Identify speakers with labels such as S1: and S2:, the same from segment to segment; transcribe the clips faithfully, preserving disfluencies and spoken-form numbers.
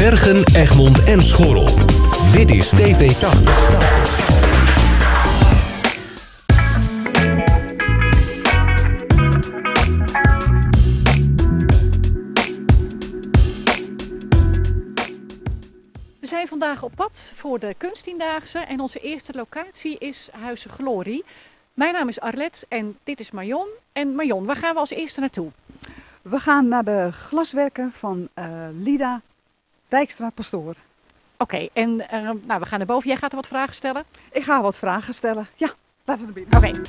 S1: Bergen, Egmond en Schorrel. Dit is T V tachtig.
S2: We zijn vandaag op pad voor de Kunsttiendaagse en onze eerste locatie is Huize Glorie. Mijn naam is Arlet en dit is Marion. En Marion, waar gaan we als eerste naartoe?
S3: We gaan naar de glaswerken van uh, Lida Dijkstra-Pastoor.
S2: Oké, okay, en uh, nou, we gaan naar boven. Jij gaat er wat vragen stellen?
S3: Ik ga wat vragen stellen. Ja, laten we naar binnen.
S2: Oké. Okay.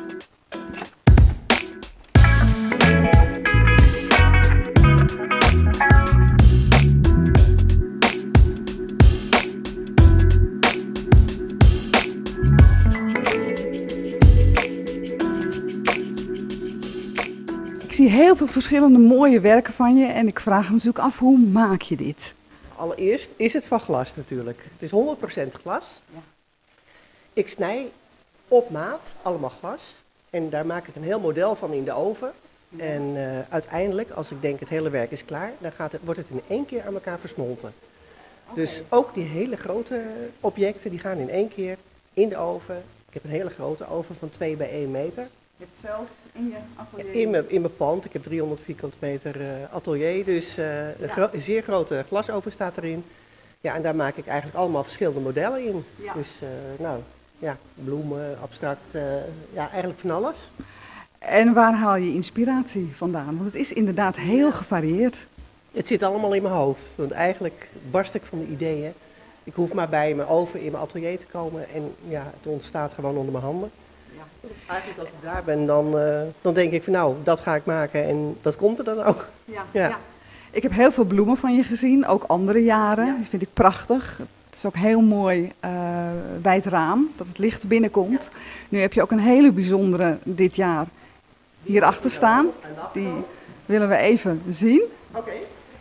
S3: Ik zie heel veel verschillende mooie werken van je en ik vraag me natuurlijk af, hoe maak je dit?
S4: Allereerst is het van glas natuurlijk. Het is honderd procent glas. Ja. Ik snij op maat, allemaal glas. En daar maak ik een heel model van in de oven. Ja. En uh, uiteindelijk, als ik denk het hele werk is klaar, dan gaat het, wordt het in één keer aan elkaar versmolten. Okay. Dus ook die hele grote objecten, die gaan in één keer in de oven. Ik heb een hele grote oven van twee bij één meter.
S3: Je hebt het zelf in je atelier?
S4: In mijn, in mijn pand. Ik heb driehonderd vierkante meter uh, atelier, dus uh, ja. een, gro een zeer grote glasoven staat erin. Ja, en daar maak ik eigenlijk allemaal verschillende modellen in. Ja. Dus uh, nou, ja, bloemen, abstract, uh, ja, eigenlijk van alles.
S3: En waar haal je inspiratie vandaan? Want het is inderdaad heel gevarieerd.
S4: Het zit allemaal in mijn hoofd, want eigenlijk barst ik van de ideeën. Ik hoef maar bij mijn oven in mijn atelier te komen en ja, het ontstaat gewoon onder mijn handen. Ja. Eigenlijk als ik daar ben, dan, uh, dan denk ik van nou, dat ga ik maken en dat komt er dan ook.
S3: Ja, ja. Ja. Ik heb heel veel bloemen van je gezien, ook andere jaren. Ja. Die vind ik prachtig. Het is ook heel mooi uh, bij het raam, dat het licht binnenkomt. Ja. Nu heb je ook een hele bijzondere dit jaar hierachter staan. Die willen we even zien.
S4: Okay.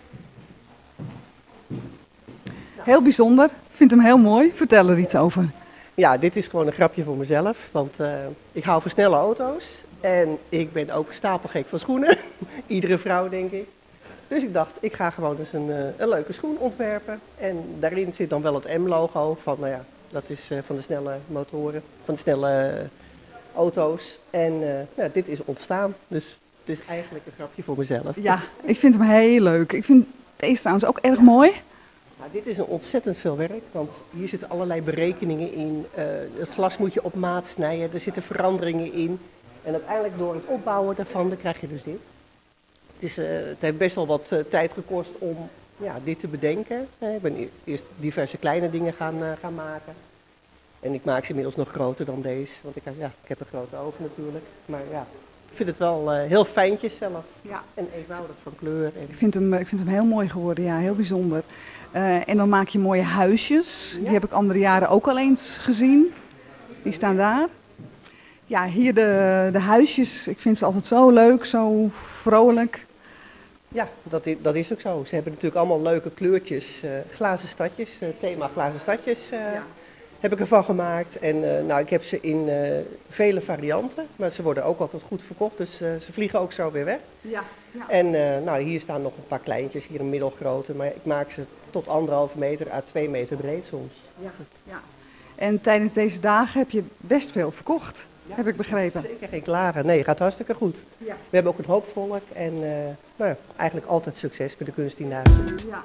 S3: Heel bijzonder, ik vind hem heel mooi. Vertel er iets over.
S4: Ja, dit is gewoon een grapje voor mezelf, want uh, ik hou van snelle auto's en ik ben ook stapelgek van schoenen. Iedere vrouw, denk ik. Dus ik dacht, ik ga gewoon eens een, uh, een leuke schoen ontwerpen. En daarin zit dan wel het M-logo van, nou ja, dat is uh, van de snelle motoren, van de snelle uh, auto's. En uh, nou, dit is ontstaan, dus het is eigenlijk een grapje voor mezelf.
S3: Ja, ik vind hem heel leuk. Ik vind deze trouwens ook erg mooi.
S4: Nou, dit is een ontzettend veel werk, want hier zitten allerlei berekeningen in. Uh, het glas moet je op maat snijden, er zitten veranderingen in. En uiteindelijk door het opbouwen daarvan, dan krijg je dus dit. Het, is, uh, het heeft best wel wat uh, tijd gekost om ja, dit te bedenken. Uh, ik ben e eerst diverse kleine dingen gaan, uh, gaan maken. En ik maak ze inmiddels nog groter dan deze, want ik, ja, ik heb een grote oven natuurlijk. Maar ja, ik vind het wel uh, heel fijntjes zelf ja. en eenvoudig van kleur. En...
S3: Ik, vind hem, ik vind hem heel mooi geworden, ja, heel bijzonder. Uh, en dan maak je mooie huisjes. Ja. Die heb ik andere jaren ook al eens gezien. Die staan daar. Ja, hier de, de huisjes. Ik vind ze altijd zo leuk, zo vrolijk.
S4: Ja, dat is, dat is ook zo. Ze hebben natuurlijk allemaal leuke kleurtjes. Uh, glazen stadjes, uh, thema glazen stadjes uh, ja. heb ik ervan gemaakt. En uh, nou, ik heb ze in uh, vele varianten. Maar ze worden ook altijd goed verkocht. Dus uh, ze vliegen ook zo weer weg. Ja. Ja. En uh, nou, hier staan nog een paar kleintjes. Hier een middelgrote. Maar ik maak ze tot anderhalve meter à twee meter breed soms. Ja,
S3: ja. En tijdens deze dagen heb je best veel verkocht, ja, heb ik begrepen.
S4: Zeker geen klagen. Nee, het gaat hartstikke goed. Ja. We hebben ook een hoop volk en uh, nou, eigenlijk altijd succes met de Kunsttiendaagse. Ja.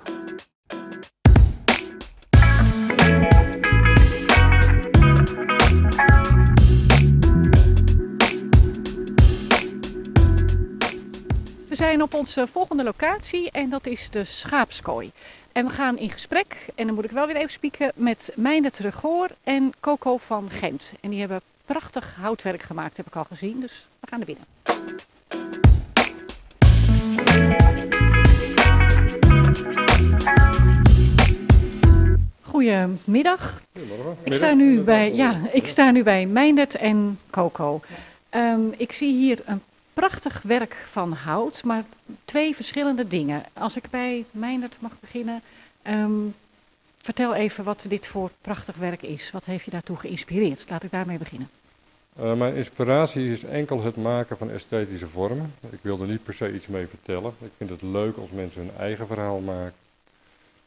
S2: We zijn op onze volgende locatie en dat is de Schaapskooi. En we gaan in gesprek, en dan moet ik wel weer even spieken, met Meindert Regoor en Coco van Gent. En die hebben prachtig houtwerk gemaakt, heb ik al gezien, dus we gaan er binnen. Goedemiddag.
S5: Goedemorgen.
S2: Ik sta nu bij, ja, ik sta nu bij Meindert en Coco. Um, ik zie hier een prachtig werk van hout, maar twee verschillende dingen. Als ik bij Meindert mag beginnen, um, vertel even wat dit voor prachtig werk is. Wat heeft je daartoe geïnspireerd? Laat ik daarmee beginnen.
S5: Uh, mijn inspiratie is enkel het maken van esthetische vormen. Ik wil er niet per se iets mee vertellen. Ik vind het leuk als mensen hun eigen verhaal maken.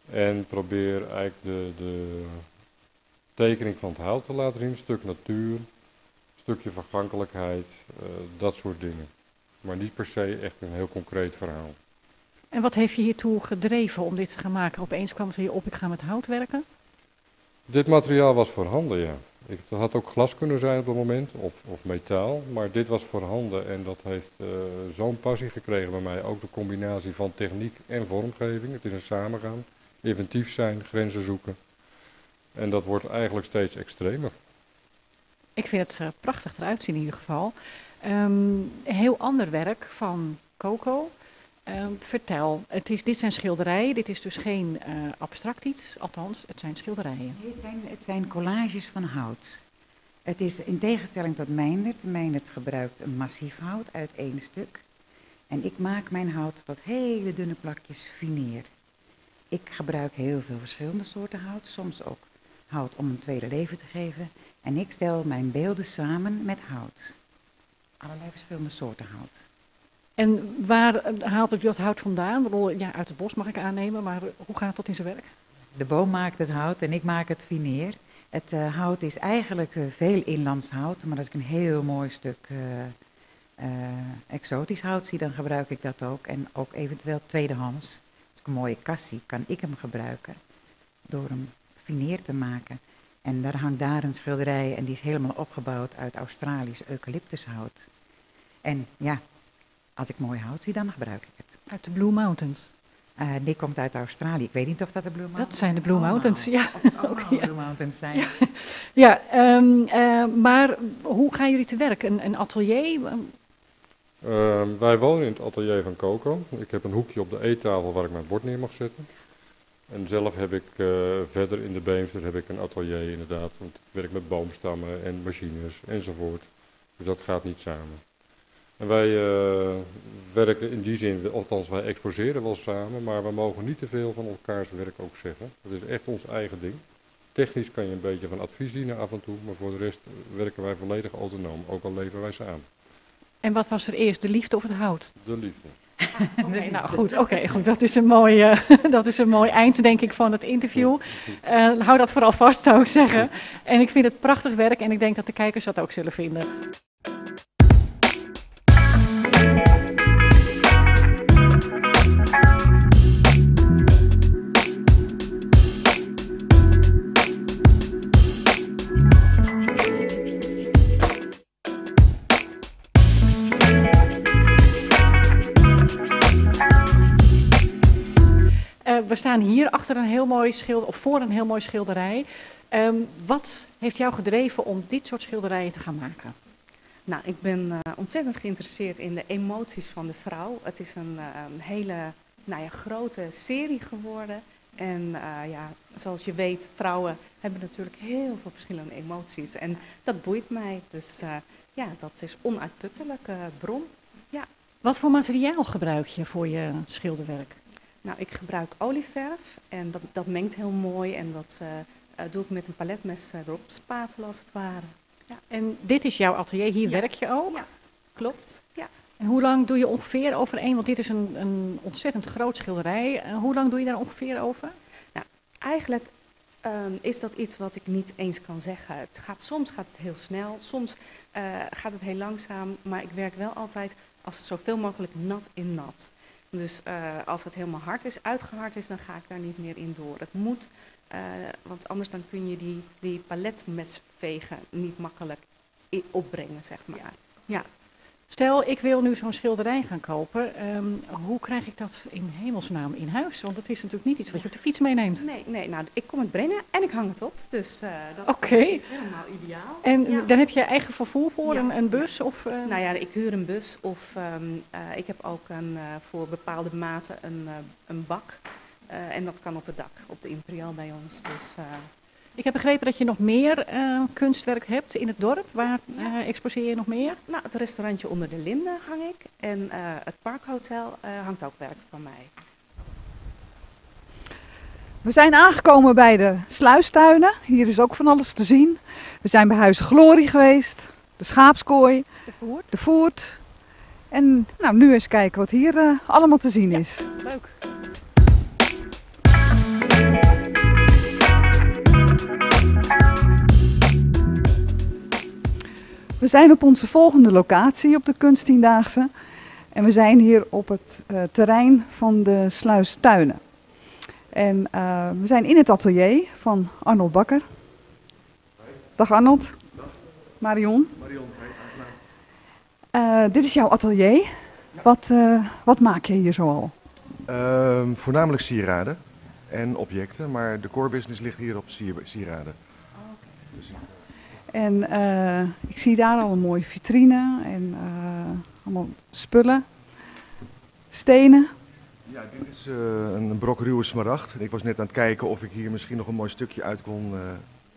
S5: En probeer eigenlijk de, de tekening van het hout te laten zien. Een stuk natuur, een stukje vergankelijkheid, uh, dat soort dingen. Maar niet per se echt een heel concreet verhaal.
S2: En wat heeft je hiertoe gedreven om dit te gaan maken? Opeens kwam het hier op, ik ga met hout werken.
S5: Dit materiaal was voorhanden, ja. Het had ook glas kunnen zijn op dat moment, of, of metaal, maar dit was voorhanden en dat heeft uh, zo'n passie gekregen bij mij. Ook de combinatie van techniek en vormgeving. Het is een samengaan, inventief zijn, grenzen zoeken. En dat wordt eigenlijk steeds extremer.
S2: Ik vind het uh, prachtig eruit zien in ieder geval. Um, heel ander werk van Coco. Um, vertel, het is, dit zijn schilderijen, dit is dus geen uh, abstract iets, althans het zijn schilderijen.
S6: Nee, het zijn, het zijn collages van hout. Het is in tegenstelling tot Meindert. Meindert gebruikt een massief hout uit één stuk. En ik maak mijn hout tot hele dunne plakjes vineer. Ik gebruik heel veel verschillende soorten hout, soms ook hout om een tweede leven te geven. En ik stel mijn beelden samen met hout. Allerlei verschillende soorten hout.
S2: En waar haalt u dat hout vandaan? Ja, uit het bos mag ik aannemen, maar hoe gaat dat in zijn werk?
S6: De boom maakt het hout en ik maak het vineer. Het uh, hout is eigenlijk uh, veel inlands hout, maar als ik een heel mooi stuk uh, uh, exotisch hout zie, dan gebruik ik dat ook. En ook eventueel tweedehands. Als ik een mooie kast zie, kan ik hem gebruiken door hem vineer te maken. En daar hangt daar een schilderij en die is helemaal opgebouwd uit Australisch eucalyptushout. En ja, als ik mooi hout zie, dan gebruik ik het.
S2: Uit de Blue Mountains?
S6: Uh, die komt uit Australië. Ik weet niet of dat de Blue Mountains
S2: Dat zijn de Blue
S6: allemaal,
S2: Mountains, ja.
S6: Of het allemaal
S2: ja.
S6: Blue Mountains zijn.
S2: Ja, ja um, uh, maar hoe gaan jullie te werk? Een, een atelier?
S5: Uh, wij wonen in het atelier van Coco. Ik heb een hoekje op de eettafel waar ik mijn bord neer mag zetten. En zelf heb ik uh, verder in de Beemster heb ik een atelier inderdaad. Want ik werk met boomstammen en machines enzovoort. Dus dat gaat niet samen. En wij uh, werken in die zin, althans wij exposeren wel samen, maar we mogen niet te veel van elkaars werk ook zeggen. Dat is echt ons eigen ding. Technisch kan je een beetje van advies dienen af en toe, maar voor de rest werken wij volledig autonoom, ook al leveren wij samen.
S2: En wat was er eerst, de liefde of het hout?
S5: De liefde.
S2: Oké, okay, nou goed, oké, okay, goed. Dat is een mooi, uh, dat is een mooi eind, denk ik, van het interview. Uh, hou dat vooral vast, zou ik zeggen. En ik vind het prachtig werk en ik denk dat de kijkers dat ook zullen vinden. We staan hier achter een heel mooi schilder, of voor een heel mooi schilderij. Um, wat heeft jou gedreven om dit soort schilderijen te gaan maken?
S7: Nou, ik ben uh, ontzettend geïnteresseerd in de emoties van de vrouw. Het is een, uh, een hele nou ja, grote serie geworden. En uh, ja, zoals je weet, vrouwen hebben natuurlijk heel veel verschillende emoties. En dat boeit mij. Dus uh, ja, dat is onuitputtelijke bron. Ja.
S2: Wat voor materiaal gebruik je voor je schilderwerk?
S7: Nou, ik gebruik olieverf en dat, dat mengt heel mooi en dat uh, uh, doe ik met een paletmes uh, erop spatelen als het ware.
S2: Ja. En dit is jouw atelier, hier
S7: ja.
S2: werk je ook?
S7: Ja, klopt. Ja.
S2: En hoe lang doe je ongeveer over één, want dit is een, een ontzettend groot schilderij. Uh, hoe lang doe je daar ongeveer over?
S7: Nou, eigenlijk um, is dat iets wat ik niet eens kan zeggen. Het gaat, soms gaat het heel snel, soms uh, gaat het heel langzaam, maar ik werk wel altijd als het zoveel mogelijk nat in nat. Dus uh, als het helemaal hard is, uitgehard is, dan ga ik daar niet meer in door. Het moet, uh, want anders dan kun je die, die paletmesvegen niet makkelijk opbrengen, zeg maar. Ja. Ja.
S2: Stel, ik wil nu zo'n schilderij gaan kopen. Um, hoe krijg ik dat in hemelsnaam in huis? Want dat is natuurlijk niet iets wat je op de fiets meeneemt.
S7: Nee, nee, nou, ik kom het brengen en ik hang het op. Dus uh, dat
S2: okay.
S7: is helemaal ideaal.
S2: En
S7: ja.
S2: dan heb je eigen vervoer voor,
S7: ja.
S2: een, een bus? Of, uh...
S7: Nou ja, ik huur een bus of um, uh, ik heb ook een, uh, voor bepaalde maten een, uh, een bak. Uh, en dat kan op het dak, op de Imperial bij ons. Dus, uh,
S2: Ik heb begrepen dat je nog meer uh, kunstwerk hebt in het dorp. Waar uh, exposeer je nog meer?
S7: Nou, het restaurantje Onder de Linden hang ik. En uh, het Parkhotel uh, hangt ook werk van mij.
S3: We zijn aangekomen bij de sluistuinen. Hier is ook van alles te zien. We zijn bij Huis Glorie geweest. De Schaapskooi.
S2: De Voert.
S3: De Voert. En nou, nu eens kijken wat hier uh, allemaal te zien is.
S2: Ja, leuk.
S3: We zijn op onze volgende locatie op de Kunsttiendaagse. En we zijn hier op het uh, terrein van de Sluis Tuinen. En uh, we zijn in het atelier van Arnold Bakker. Dag Arnold.
S8: Dag.
S3: Marion.
S8: Marion, hey,
S3: uh, dit is jouw atelier. Ja. Wat, uh, wat maak je hier zoal?
S8: Uh, voornamelijk sieraden en objecten, maar de core business ligt hier op sier sieraden.
S3: Oh, okay. Dus, en uh, ik zie daar al een mooie vitrine en uh, allemaal spullen, stenen.
S8: Ja, dit is uh, een brok ruwe smaragd. Ik was net aan het kijken of ik hier misschien nog een mooi stukje uit kon uh,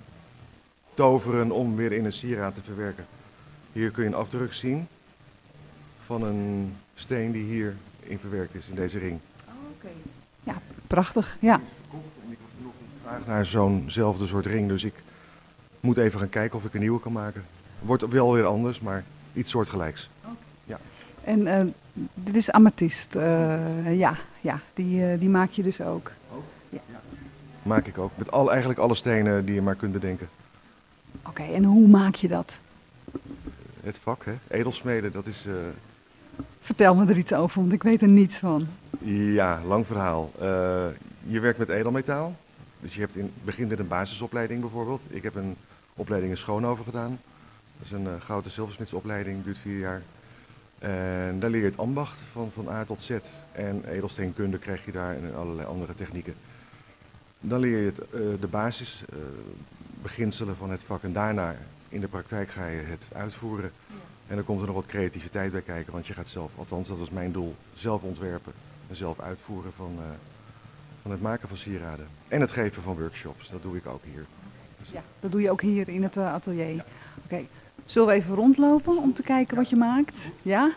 S8: toveren om weer in een sieraad te verwerken. Hier kun je een afdruk zien van een steen die hier in verwerkt is in deze ring.
S3: Oh, okay. Ja, prachtig. Ja.
S8: Ik had nog een vraag naar zo'nzelfde soort ring, dus ik moet even gaan kijken of ik een nieuwe kan maken. Wordt wel weer anders, maar iets soortgelijks.
S3: Okay.
S8: Ja.
S3: En uh, dit is amethyst. Uh, ja, ja die, uh, die maak je dus ook.
S8: ook? Ja. Ja. Maak ik ook. Met al, eigenlijk alle stenen die je maar kunt bedenken.
S3: Oké, okay, en hoe maak je dat?
S8: Het vak, hè? Edelsmeden, dat is... Uh...
S3: Vertel me er iets over, want ik weet er niets van.
S8: Ja, lang verhaal. Uh, je werkt met edelmetaal. Dus je hebt in, begint met een basisopleiding bijvoorbeeld. Ik heb een opleiding in Schoonhoven gedaan. Dat is een uh, goud- en zilversmidsopleiding, duurt vier jaar. En daar leer je het ambacht van, van A tot Z. En edelsteenkunde krijg je daar en allerlei andere technieken. Dan leer je het, uh, de basis, uh, beginselen van het vak. En daarna in de praktijk ga je het uitvoeren. Ja. En dan komt er nog wat creativiteit bij kijken, want je gaat zelf, althans dat is mijn doel, zelf ontwerpen en zelf uitvoeren van, uh, van het maken van sieraden. En het geven van workshops, dat doe ik ook hier. Dus
S3: ja, dat doe je ook hier in het uh, atelier. Ja. Oké, okay. Zullen we even rondlopen om te kijken wat je maakt? Ja?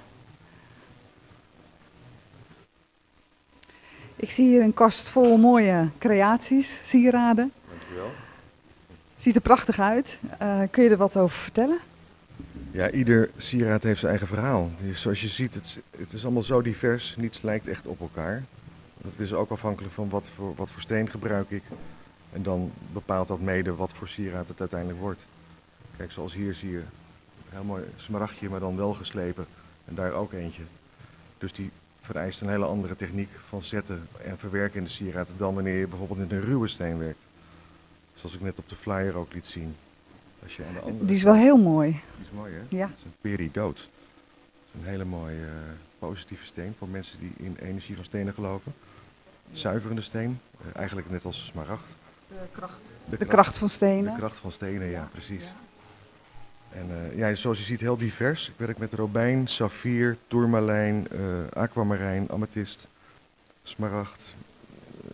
S3: Ik zie hier een kast vol mooie creaties, sieraden.
S8: Dankjewel.
S3: Ziet er prachtig uit. Uh, kun je er wat over vertellen?
S8: Ja, ieder sieraad heeft zijn eigen verhaal. Dus zoals je ziet, het, het is allemaal zo divers, niets lijkt echt op elkaar. Het is ook afhankelijk van wat voor, wat voor steen gebruik ik. En dan bepaalt dat mede wat voor sieraad het uiteindelijk wordt. Kijk, zoals hier zie je een heel mooi smaragdje, maar dan wel geslepen. En daar ook eentje. Dus die vereist een hele andere techniek van zetten en verwerken in de sieraad dan wanneer je bijvoorbeeld in een ruwe steen werkt. Zoals ik net op de flyer ook liet zien. Als je aan de andere
S3: die is wel heel mooi.
S8: Die is mooi, hè?
S3: Ja.
S8: Het is een peridoot. Het is een hele mooie uh, positieve steen voor mensen die in energie van stenen geloven. Zuiverende steen, uh, eigenlijk net als de smaragd.
S3: De kracht.
S8: De,
S3: de
S8: kracht,
S3: kracht van stenen.
S8: De kracht van stenen, ja, precies.
S3: Ja.
S8: En uh, ja, zoals je ziet heel divers. Ik werk met robijn, saffier, tourmalijn, uh, aquamarijn, amethyst, smaragd. Uh,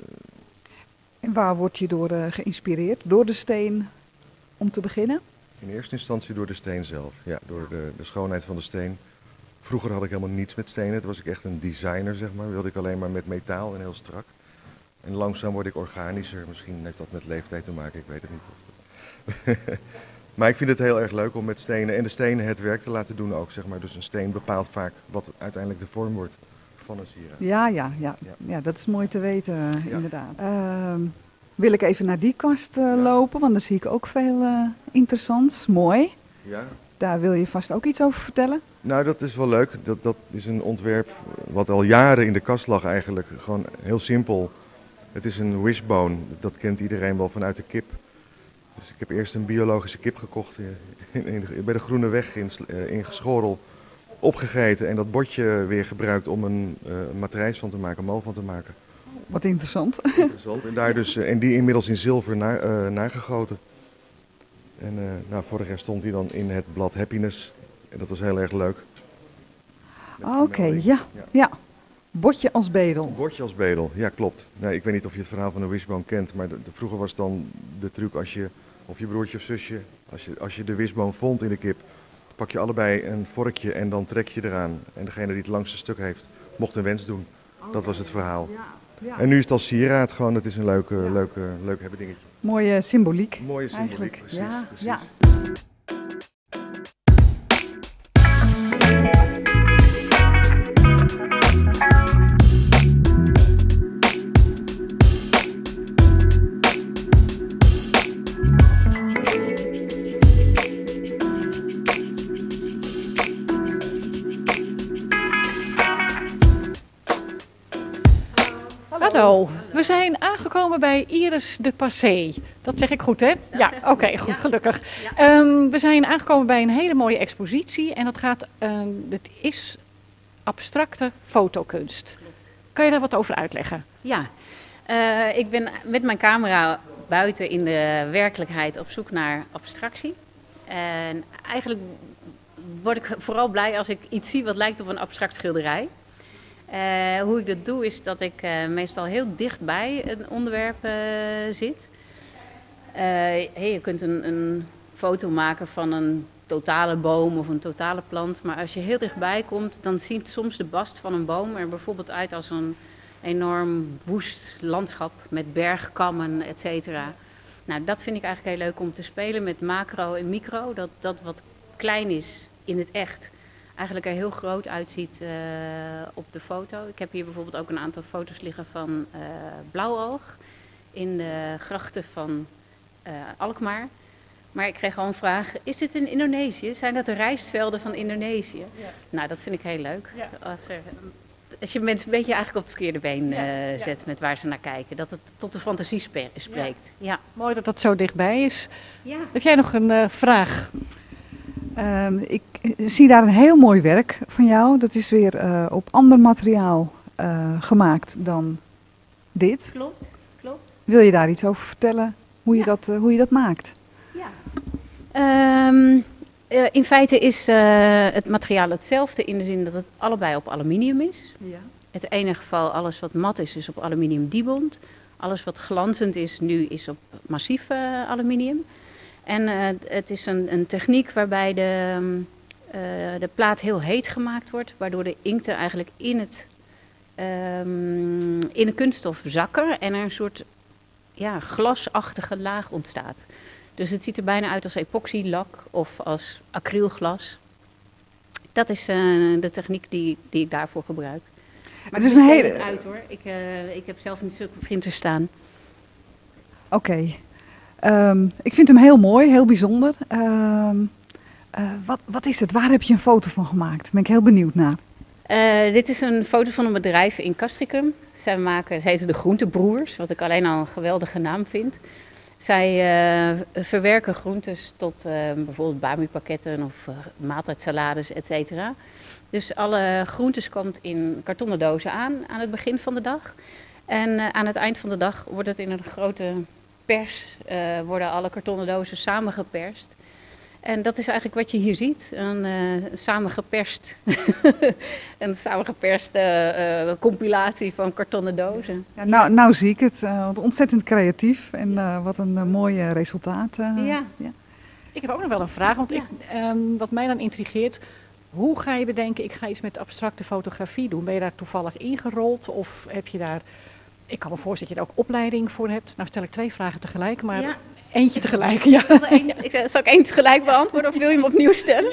S3: en waar word je door uh, geïnspireerd? Door de steen om te beginnen?
S8: In eerste instantie door de steen zelf, ja, door de, de schoonheid van de steen. Vroeger had ik helemaal niets met stenen, toen was ik echt een designer, zeg maar. Wilde ik alleen maar met metaal en heel strak. En langzaam word ik organischer, misschien heeft dat met leeftijd te maken, ik weet het niet. Of dat... maar ik vind het heel erg leuk om met stenen en de stenen het werk te laten doen ook, zeg maar. Dus een steen bepaalt vaak wat uiteindelijk de vorm wordt van een sieraad.
S3: Ja, ja, ja, ja. ja, dat is mooi te weten, uh,
S8: ja.
S3: inderdaad. Uh, wil ik even naar die kast uh, ja. lopen, want daar zie ik ook veel uh, interessants. Mooi.
S8: Ja.
S3: Daar wil je vast ook iets over vertellen?
S8: Nou, dat is wel leuk. Dat, dat is een ontwerp wat al jaren in de kast lag eigenlijk. Gewoon heel simpel. Het is een wishbone. Dat kent iedereen wel vanuit de kip. Dus ik heb eerst een biologische kip gekocht in, in, in, bij de Groene Weg in, in Geschorel. Opgegeten en dat botje weer gebruikt om een, uh, een matrijs van te maken, een mal van te maken.
S3: Wat interessant.
S8: Interessant. En, daar dus, uh, en die inmiddels in zilver na, uh, nagegoten. En uh, nou, vorig jaar stond hij dan in het blad Happiness. En dat was heel erg leuk.
S3: Oké, okay, ja, ja. ja. Botje als bedel.
S8: Botje als bedel, ja klopt. Nee, ik weet niet of je het verhaal van de wishbone kent, maar de, de, vroeger was dan de truc als je, of je broertje of zusje, als je, als je de wishbone vond in de kip, pak je allebei een vorkje en dan trek je eraan. En degene die het langste stuk heeft, mocht een wens doen. Okay. Dat was het verhaal. Ja, ja. En nu is het als sieraad gewoon, het is een leuke, ja. leuke, leuk hebben dingetje.
S3: Mooie symboliek.
S8: Mooie symboliek,
S3: eigenlijk.
S8: precies.
S3: Ja,
S8: precies.
S3: ja.
S2: Hallo, we zijn aangekomen bij Iris de Passé. Dat zeg ik goed, hè? Ja, oké, okay, goed, ja. Gelukkig. Ja. Um, we zijn aangekomen bij een hele mooie expositie en dat gaat, um, het is abstracte fotokunst. Klopt. Kan je daar wat over uitleggen?
S9: Ja, uh, ik ben met mijn camera buiten in de werkelijkheid op zoek naar abstractie. En eigenlijk word ik vooral blij als ik iets zie wat lijkt op een abstract schilderij. Uh, hoe ik dat doe is dat ik uh, meestal heel dichtbij een onderwerp uh, zit. Uh, hey, je kunt een, een foto maken van een totale boom of een totale plant. Maar als je heel dichtbij komt, dan ziet soms de bast van een boom er bijvoorbeeld uit als een enorm woest landschap met bergkammen, et cetera. Nou, dat vind ik eigenlijk heel leuk om te spelen met macro en micro. Dat, dat wat klein is in het echt eigenlijk er heel groot uitziet uh, op de foto. Ik heb hier bijvoorbeeld ook een aantal foto's liggen van uh, blauwoog in de grachten van uh, Alkmaar. Maar ik kreeg al een vraag, is dit in Indonesië? Zijn dat de rijstvelden van Indonesië? Ja. Nou, dat vind ik heel leuk. Ja. Als, er, als je mensen een beetje eigenlijk op het verkeerde been uh, ja. zet ja. met waar ze naar kijken. Dat het tot de fantasie spe- spreekt. Ja. Ja.
S2: Mooi dat dat zo dichtbij is. Ja. Heb jij nog een uh, vraag?
S3: Um, ik zie daar een heel mooi werk van jou. Dat is weer uh, op ander materiaal uh, gemaakt dan dit.
S9: Klopt, klopt.
S3: Wil je daar iets over vertellen? Hoe je, ja. dat, uh, hoe je dat maakt?
S9: Ja. Um, uh, in feite is uh, het materiaal hetzelfde in de zin dat het allebei op aluminium is. Ja. Het ene geval, alles wat mat is, is op aluminium dibond. Alles wat glanzend is nu, is op massief uh, aluminium. En uh, het is een, een techniek waarbij de, uh, de plaat heel heet gemaakt wordt, waardoor de inkten eigenlijk in, het, um, in de kunststof zakken en er een soort ja, glasachtige laag ontstaat. Dus het ziet er bijna uit als epoxylak of als acrylglas. Dat is uh, de techniek die, die ik daarvoor gebruik. Maar het is een hele... het uit hoor. Ik, uh, ik heb zelf niet zulke printers staan.
S3: Oké. Okay. Um, ik vind hem heel mooi, heel bijzonder. Um, uh, wat, wat is het? Waar heb je een foto van gemaakt? Daar ben ik heel benieuwd naar.
S9: Uh, dit is een foto van een bedrijf in Castricum. Zij maken, zij heten de Groentebroers, wat ik alleen al een geweldige naam vind. Zij uh, verwerken groentes tot uh, bijvoorbeeld bami-pakketten of uh, maaltijdsalades, et cetera. Dus alle groentes komt in kartonnen dozen aan aan het begin van de dag. En uh, aan het eind van de dag wordt het in een grote pers, uh, worden alle kartonnen dozen samengeperst. En dat is eigenlijk wat je hier ziet, een uh, samengeperst, een samengeperste uh, compilatie van kartonnen dozen.
S3: Ja, nou, nou zie ik het, uh, ontzettend creatief en uh, wat een uh, mooi uh, resultaat. Uh,
S2: ja. ja. Ik heb ook nog wel een vraag, want ja. ik, um, wat mij dan intrigeert, hoe ga je bedenken, ik ga iets met abstracte fotografie doen? Ben je daar toevallig ingerold of heb je daar, ik kan me voorstellen dat je daar ook opleiding voor hebt. Nou stel ik twee vragen tegelijk, maar... Ja. Eentje tegelijk, ja.
S9: Ik zeg, zal ik één tegelijk beantwoorden of wil je hem opnieuw stellen?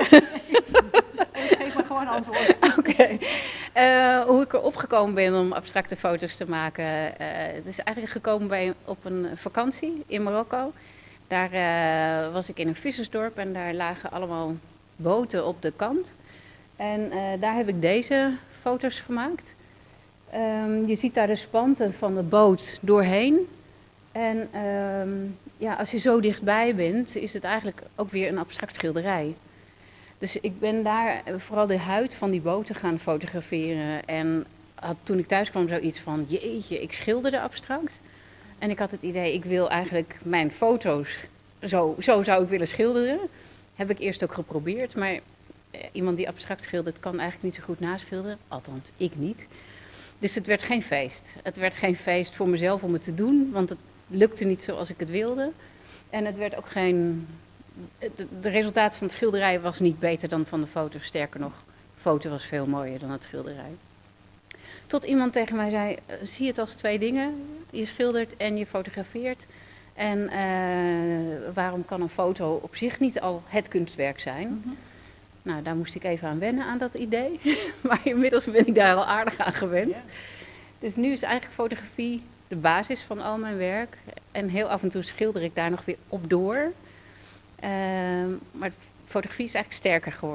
S2: Geef maar gewoon antwoord.
S9: Oké. Okay. Uh, hoe ik erop gekomen ben om abstracte foto's te maken. Uh, het is eigenlijk gekomen bij, op een vakantie in Marokko. Daar uh, was ik in een vissersdorp en daar lagen allemaal boten op de kant. En uh, daar heb ik deze foto's gemaakt. Um, je ziet daar de spanten van de boot doorheen. En um, ja, als je zo dichtbij bent, is het eigenlijk ook weer een abstract schilderij. Dus ik ben daar vooral de huid van die boten gaan fotograferen. En had, toen ik thuis kwam zoiets van, jeetje, ik schilderde abstract. En ik had het idee, ik wil eigenlijk mijn foto's, zo, zo zou ik willen schilderen. Heb ik eerst ook geprobeerd, maar eh, iemand die abstract schildert kan eigenlijk niet zo goed naschilderen. Althans, ik niet. Dus het werd geen feest. Het werd geen feest voor mezelf om het te doen, want het lukte niet zoals ik het wilde. En het werd ook geen... Het de resultaat van het schilderij was niet beter dan van de foto. Sterker nog, de foto was veel mooier dan het schilderij. Tot iemand tegen mij zei, zie het als twee dingen. Je schildert en je fotografeert. En uh, waarom kan een foto op zich niet al het kunstwerk zijn? Mm-hmm. Nou, daar moest ik even aan wennen, aan dat idee. Maar inmiddels ben ik daar al aardig aan gewend. Yeah. Dus nu is eigenlijk fotografie de basis van al mijn werk. En heel af en toe schilder ik daar nog weer op door. Uh, maar fotografie is eigenlijk sterker geworden.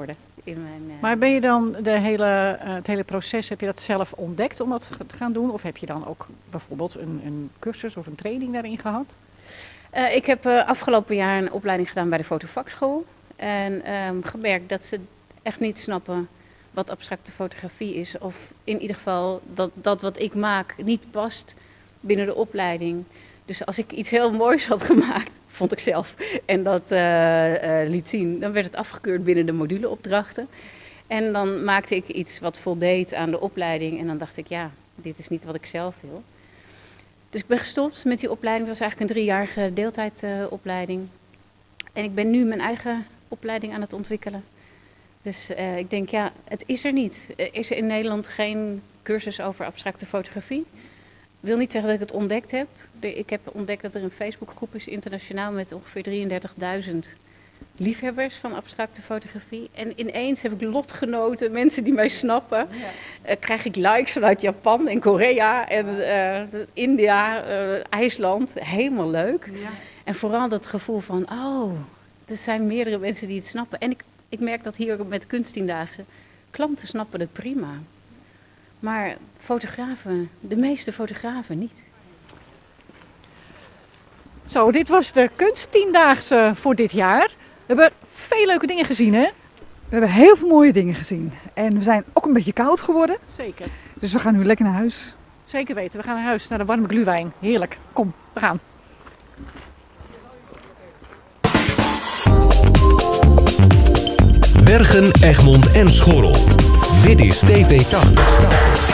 S9: in mijn... Uh...
S2: Maar ben je dan de hele, uh, het hele proces, heb je dat zelf ontdekt om dat te gaan doen? Of heb je dan ook bijvoorbeeld een, een cursus of een training daarin gehad?
S9: Uh, ik heb uh, afgelopen jaar een opleiding gedaan bij de fotovakschool. En um, gemerkt dat ze echt niet snappen wat abstracte fotografie is. Of in ieder geval dat, dat wat ik maak niet past binnen de opleiding. Dus als ik iets heel moois had gemaakt, vond ik zelf, en dat uh, uh, liet zien, dan werd het afgekeurd binnen de moduleopdrachten. En dan maakte ik iets wat voldeed aan de opleiding en dan dacht ik, ja, dit is niet wat ik zelf wil. Dus ik ben gestopt met die opleiding. Het was eigenlijk een driejarige deeltijdopleiding. Uh, en ik ben nu mijn eigen opleiding aan het ontwikkelen. Dus uh, ik denk, ja, het is er niet. Er is er in Nederland geen cursus over abstracte fotografie. Ik wil niet zeggen dat ik het ontdekt heb. Ik heb ontdekt dat er een Facebookgroep is, internationaal, met ongeveer drieëndertigduizend liefhebbers van abstracte fotografie. En ineens heb ik lotgenoten, mensen die mij snappen. Ja. Uh, krijg ik likes vanuit Japan en Korea en uh, India, uh, IJsland. Helemaal leuk. Ja. En vooral dat gevoel van, oh, er zijn meerdere mensen die het snappen. En ik, ik merk dat hier met Kunsttiendaagse, klanten snappen het prima. Maar fotografen, de meeste fotografen niet.
S2: Zo, dit was de Kunsttiendaagse voor dit jaar. We hebben veel leuke dingen gezien, hè?
S3: We hebben heel veel mooie dingen gezien. En we zijn ook een beetje koud geworden.
S2: Zeker.
S3: Dus we gaan nu lekker naar huis.
S2: Zeker weten, we gaan naar huis, naar de warme glühwein. Heerlijk. Kom, we gaan.
S1: Bergen, Egmond en Schorrel. Dit is T V tachtig.